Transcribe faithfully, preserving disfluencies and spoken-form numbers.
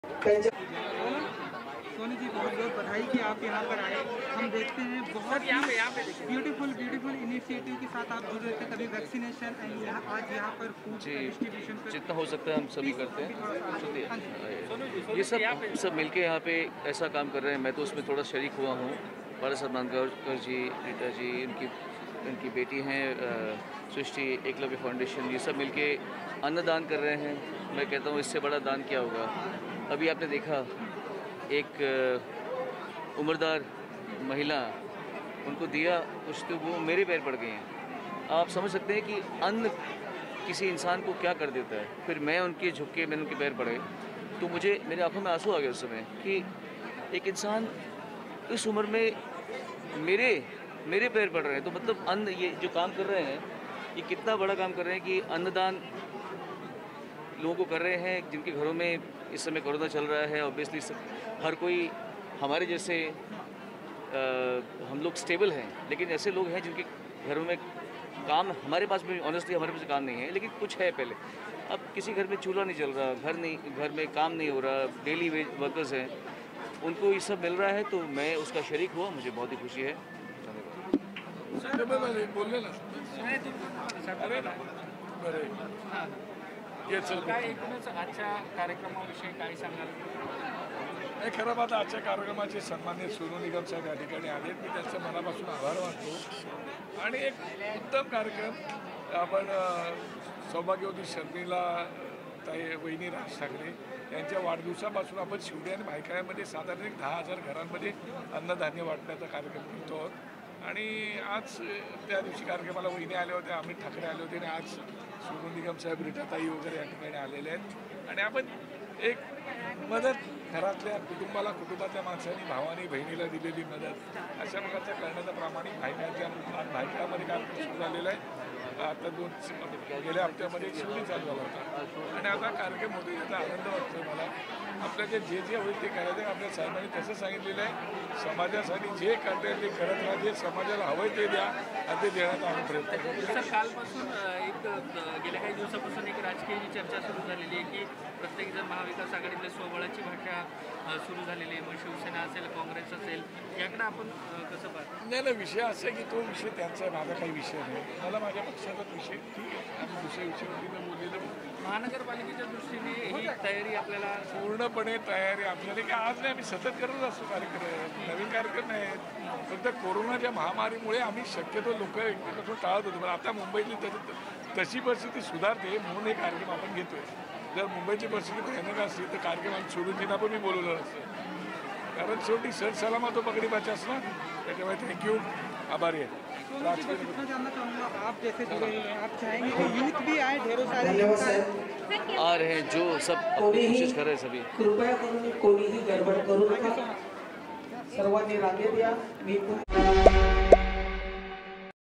सोनी जी, बहुत बहुत बधाई कि आप यहाँ पर आए। हम देखते हैं बहुत ब्यूटीफुल ब्यूटीफुल इनिशिएटिव के साथ आप जुड़ रहे थे, कभी वैक्सीनेशन एंड यहाँ आज यहाँ पर फूड डिस्ट्रीब्यूशन पर जितना हो सकता है हम सभी करते हैं। ये सब सब मिलके यहाँ पे ऐसा काम कर रहे हैं। मैं तो उसमें थोड़ा शरीक हुआ हूँ। पारस मानकर जी, रीटा जी, इनकी इनकी बेटी हैं सृष्टि, एकलव्य फाउंडेशन, ये सब मिलके अन्नदान कर रहे हैं। मैं कहता हूँ इससे बड़ा दान क्या होगा। अभी आपने देखा एक उम्रदार महिला, उनको दिया कुछ तो वो मेरे पैर पड़ गए हैं। आप समझ सकते हैं कि अन्न किसी इंसान को क्या कर देता है। फिर मैं उनके झुक के मैंने उनके पैर पड़े तो मुझे मेरे आंखों में आंसू आ गए उस समय कि एक इंसान इस उम्र में मेरे मेरे पैर पड़ रहे हैं। तो मतलब अन्न, ये जो काम कर रहे हैं ये कितना बड़ा काम कर रहे हैं कि अन्नदान लोगों को कर रहे हैं जिनके घरों में इस समय कोरोना चल रहा है। ऑब्वियसली हर कोई हमारे जैसे आ, हम लोग स्टेबल हैं, लेकिन ऐसे लोग हैं जिनके घरों में काम, हमारे पास भी ऑनेस्टली हमारे पास काम नहीं है, लेकिन कुछ है पहले। अब किसी घर में चूल्हा नहीं चल रहा, घर नहीं, घर में काम नहीं हो रहा, डेली वेज वर्कर्स हैं, उनको ये सब मिल रहा है। तो मैं उसका शरीक हुआ, मुझे बहुत ही खुशी है। एकूणच आजच्या कार्यक्रमाविषयी काय सांगाल? नाही, खरं बात आजच्या कार्यक्रमाचे सन्माननीय सोनू निगम साहेब या ठिकाणी आलेत. मी त्यांचं मनापासून आभार मानतो आणि एक उत्तम कार्यक्रम आपण सौभाग्यवती शर्मिला ताई, वहिनी राज ठाकरे यांच्या वाढदिवसापासून आपण शिवडे आणि भायखळ्यामध्ये साधारण एक दहा हजार घरांमध्ये अन्नधान्य वाटण्याचा कार्यक्रम करतो आहोत. आणि आज त्या दिवशी कार्यक्रमाला वहिनी आल्या होत्या, अमित ठाकरे आले होते आणि आज सोनू निगम साहेब, रीटाताई वगैरे या ठिकाणी आलेले आहेत. आणि आपण एक मदत घरातल्या कुटुंबाला, कुटुंबातल्या माणसांनी, भावानी, बहिणीला दिलेली मदत अशा प्रकारचं करण्याचा प्रामाणिक भायखळ्याच्या भायखळ्यामध्ये कार्यक्रम सुरू झालेला आहे. आता दोन गेल्या हप्त्यामध्ये शिवडी चालू झाला होता आणि आता कार्यक्रम होतो, याचा आनंद वाटतो मला. आपल्याला जे जे होईल ते करायचं. आपल्या साहेबांनी तसं सांगितलेलं आहे, समाजासाठी जे करता येईल ते करत राहा, जे समाजाला हवं ते द्या आणि ते देण्याचा आम्ही प्रयत्न करतो. सर, कालपासून एक गेल्या काही दिवसापासून एक राजकीय जी चर्चा सुरू झालेली आहे की प्रत्येकजण महाविकास आघाडीतल्या स्वबळाची भाषा सुरू झालेली आहे. मग शिवसेना असेल, काँग्रेस असेल, याकडे आपण कसं पाहतो? नाही ना, विषय असा आहे की तो विषय त्यांचा, माझा काही विषय नाही. मला माझ्या पक्षाचा विषय ठीक आहे, आम्ही दुसऱ्या विषयावरती मी बोललेलं. महानगरपालिकेच्या दृष्टीने ही तयारी आपल्याला पूर्णपणे तयारी आपल्याला की आज नाही, आम्ही सतत करत असतो कार्यक्रम, नवीन कार्यक्रम नाहीत. फक्त कोरोनाच्या महामारीमुळे आम्ही शक्यतो लोक एकमेकांपासून टाळत होतो. पण आता मुंबईतली तशी परिस्थिती सुधारते म्हणून हे कार्यक्रम आपण घेतोय. जर मुंबईची परिस्थिती भयानक असली तर कार्यक्रम आम्ही सोडून जिना पण मी बोलवलं असतं. कारण शेवटी सर सलामा तो पकडी बचास ना. त्याच्यामुळे थँक्यू, आभारी आहे. जानना चाहूँगा, आप जैसे जुड़े हैं, आप चाहेंगे कि यूथ भी आए, ढेरों सारे आ रहे हैं जो सब अपनी कोशिश कर रहे हैं. सभी कृपया करून कोणीही गडबड करू नका, सर्वांनी रांगेत या. मी